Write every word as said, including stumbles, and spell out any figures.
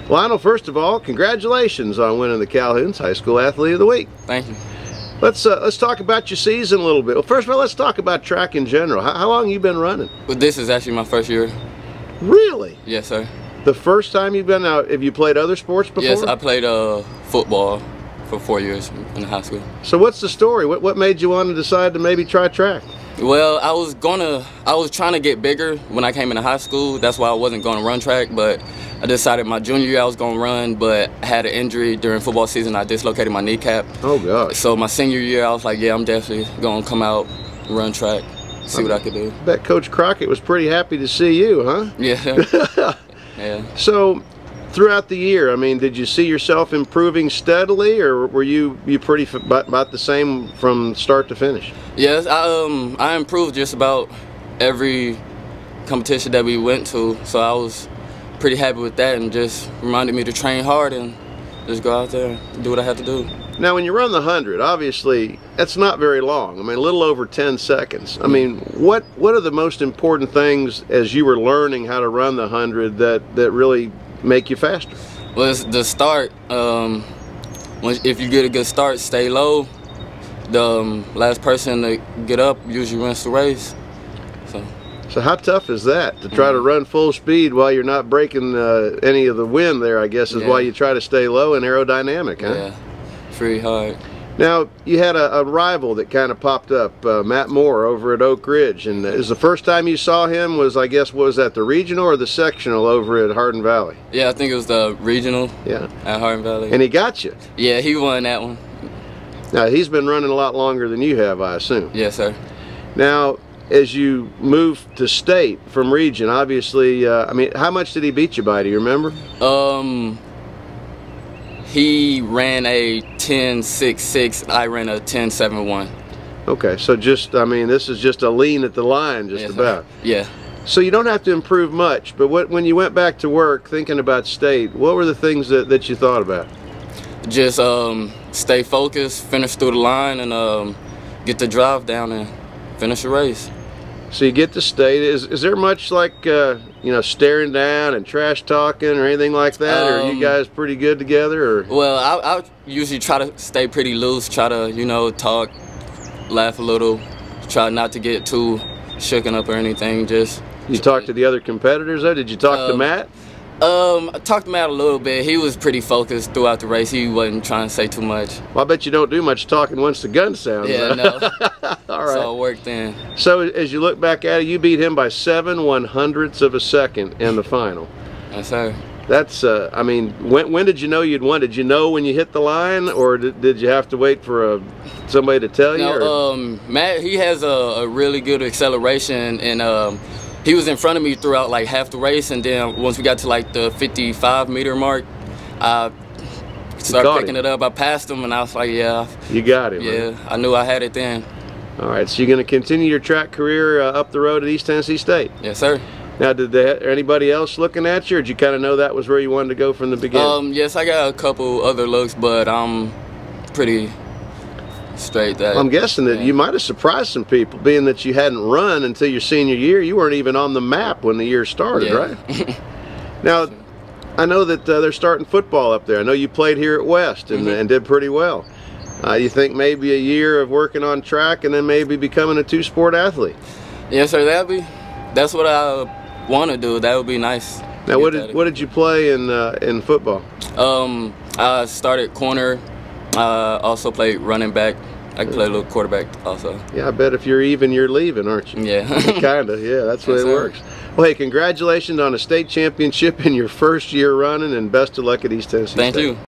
Lionel, first of all, congratulations on winning the Calhoun's High School Athlete of the Week. Thank you. Let's uh, let's talk about your season a little bit. Well, first of all, let's talk about track in general. How, how long have you been running? Well, this is actually my first year. Really? Yes, sir. The first time you've been out, have you played other sports before? Yes, I played uh, football for four years in high school. So what's the story? What, what made you want to decide to maybe try track? Well, I was gonna, I was trying to get bigger when I came into high school. That's why I wasn't gonna run track, but I decided my junior year I was gonna run, but I had an injury during football season. I dislocated my kneecap. Oh, gosh. So my senior year, I was like, yeah, I'm definitely gonna come out, run track, see what I could do. I bet Coach Crockett was pretty happy to see you, huh? Yeah. Yeah. So, throughout the year, I mean, did you see yourself improving steadily, or were you you pretty f about, about the same from start to finish? Yes, I um I improved just about every competition that we went to, so I was pretty happy with that, and just reminded me to train hard and just go out there and do what I had to do. Now, when you run the hundred, obviously that's not very long. I mean, a little over ten seconds. I mean, what what are the most important things as you were learning how to run the hundred that that really make you faster? Well, it's the start. Um, when, if you get a good start, stay low. The um, last person to get up usually wins the race. So. So how tough is that, to try to run full speed while you're not breaking uh, any of the wind there, I guess, is yeah. why you try to stay low and aerodynamic, huh? Yeah, pretty hard. Now, you had a, a rival that kind of popped up, uh, Matt Moore over at Oak Ridge, and is the first time you saw him was, I guess, was that the regional or the sectional over at Hardin Valley? Yeah, I think it was the regional yeah. at Hardin Valley. And he got you? Yeah, he won that one. Now, he's been running a lot longer than you have, I assume. Yes, sir. Now, as you move to state from region, obviously, uh, I mean, how much did he beat you by, do you remember? Um, he ran a ten six six, I ran a ten seven one. Okay, so just, I mean, this is just a lean at the line, just yes, about. Sir. Yeah. So you don't have to improve much, but what, when you went back to work thinking about state, what were the things that, that you thought about? Just um, stay focused, finish through the line, and um, get the drive down and finish the race. So you get to state. Is, is there much like, uh, you know, staring down and trash talking or anything like that? Um, or are you guys pretty good together? Or? Well, I, I usually try to stay pretty loose, try to, you know, talk, laugh a little, try not to get too shooken up or anything. Just You talked to the other competitors, though? Did you talk um, to Matt? Um, I talked to Matt a little bit. He was pretty focused throughout the race. He wasn't trying to say too much. Well, I bet you don't do much talking once the gun sounds. Yeah, no. All right. So it worked then. So as you look back at it, you beat him by seven one hundredths of a second in the final. Yes, sir. That's, uh, I mean, when, when did you know you'd won? Did you know when you hit the line, or did, did you have to wait for a, somebody to tell you? No, um, Matt, he has a, a really good acceleration, and um, he was in front of me throughout like half the race, and then once we got to like the fifty-five meter mark, I started picking him. it up. I passed him, and I was like, yeah. You got him. Yeah, man. I knew I had it then. All right, so you're going to continue your track career uh, up the road at East Tennessee State? Yes, sir. Now, did they, anybody else looking at you, or did you kind of know that was where you wanted to go from the beginning? Um, yes, I got a couple other looks, but I'm pretty straight. That I'm guessing that yeah. you might have surprised some people, being that you hadn't run until your senior year. You weren't even on the map when the year started, yeah. right? Now, I know that uh, they're starting football up there. I know you played here at West and, mm-hmm. and did pretty well. Uh, you think maybe a year of working on track and then maybe becoming a two-sport athlete? Yes, sir. That'd be. That's what I want to do. That would be nice. Now, what did what did you play in uh, in football? Um, I started corner. I also played running back. I can play a little quarterback also. Yeah, I bet if you're even, you're leaving, aren't you? Yeah. Kinda. Yeah, that's the way yes, it sir. works. Well, hey, congratulations on a state championship in your first year running, and best of luck at East Tennessee Thank State. you.